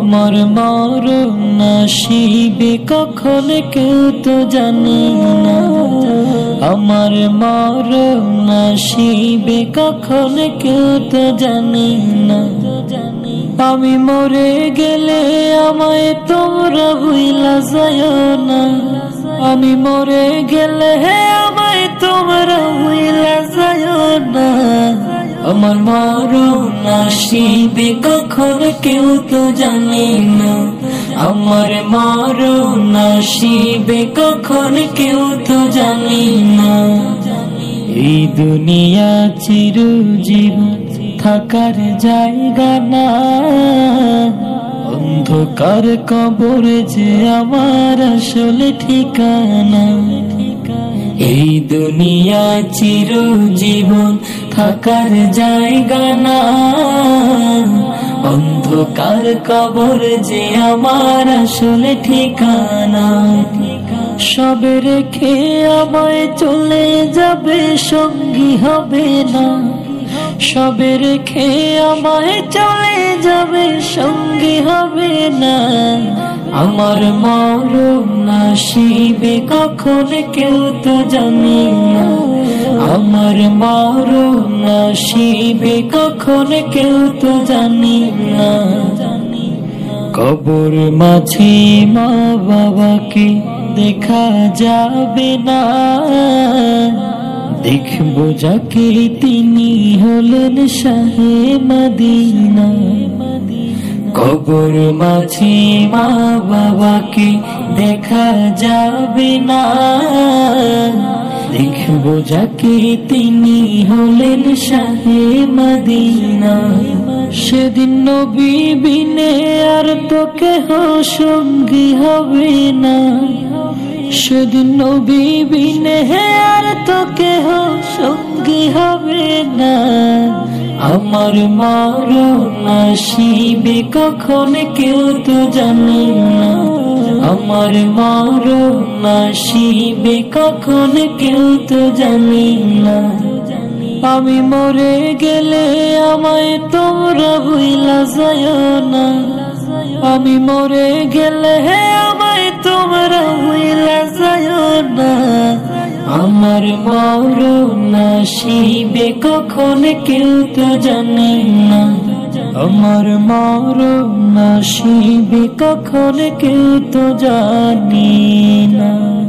আমার মরণ নসিবে কখন কেউ তো জানে না, আমার মরণ নসিবে কখন কেউ তো জানে না। আমি মরে গেলে আমায় তোমরা ভুইলা যায়ও না, আমি মরে গেলে আমায় তোমরা ভুইলা যায়ও না। আমার মরণ নসিবে কখন কেউ তো জানে না, আমার মরণ নসিবে কখন কেউ তো জানে না। এই দুনিয়া চিরজীবন থাকার জায়গা না, অন্ধকার কবর যে আমার আসলে ঠিকানা। এই দুনিয়া চিরজীবন থাকার জায়গা না, অন্ধকার কবর যে আমার আসলে ঠিকানা। সবে রেখে আমায় চলে যাবে, সঙ্গী হবে না, সবে রেখে আমায় চলে যাবে, সঙ্গী হবে না। আমার মরণ নসিবে কখন কেউ তো জানে না, আমার মরণ নসিবে কখন কেউ তো জানে না। কবর মাঝে মা বাবাকে দেখা যাবে না, দেখবো যাকে তিনি হলেন শাহে মদিনা। কবর মাঝে মা বাবাকে দেখা যাবে না, দেখবো যাকে তিনি হলেন শাহে মদিনা। সেদিন নবী বিনে আর তো কেহ সঙ্গী হবে না, সেদিন নবী বিনে আর তো কেহ সঙ্গী হবে না। আমার মরণ নসিবে কখন কেউ তো জানে না, আমার মরণ নসিবে কখন কেউ তো জানে না। আমি মরে গেলে আমায় তোমরা ভুইলা যায়ও না, আমি মরে গেলে আমায় তোমরা ভুইলা যায়ও না। আমার মরণ নসিবে কখন কেউ তো জানে না, আমার মরণ নসিবে কখন কেউ তো জানে না।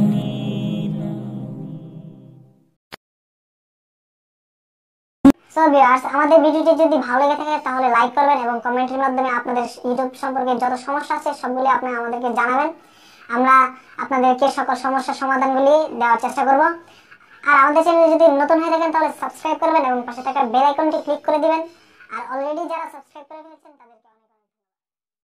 সো ভিউয়ার্স, আমাদের ভিডিওটি যদি ভালো লেগে থাকে তাহলে লাইক করবেন এবং কমেন্টের মাধ্যমে আপনাদের ইউটিউব সম্পর্কে যত সমস্যা আছে সবগুলি আপনারা আমাদেরকে জানাবেন। আমরা আপনাদেরকে সকল সমস্যার সমাধানগুলি দেওয়ার চেষ্টা করব। আর আমাদের চ্যানেলে যদি নতুন হয়ে থাকেন তাহলে সাবস্ক্রাইব করবেন এবং পাশে থাকা বেল আইকনটি ক্লিক করে দিবেন। আর অলরেডি যারা সাবস্ক্রাইব করে ফেলেছেন তাদের